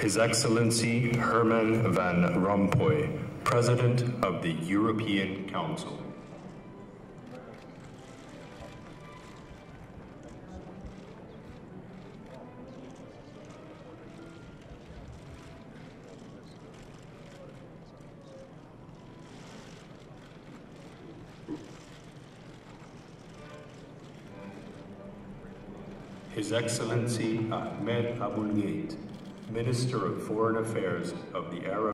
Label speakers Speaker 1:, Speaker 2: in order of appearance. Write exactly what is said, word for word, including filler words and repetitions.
Speaker 1: His Excellency Herman van Rompuy, President of the European Council. His Excellency Ahmed Aboulgate, Minister of Foreign Affairs of the Arab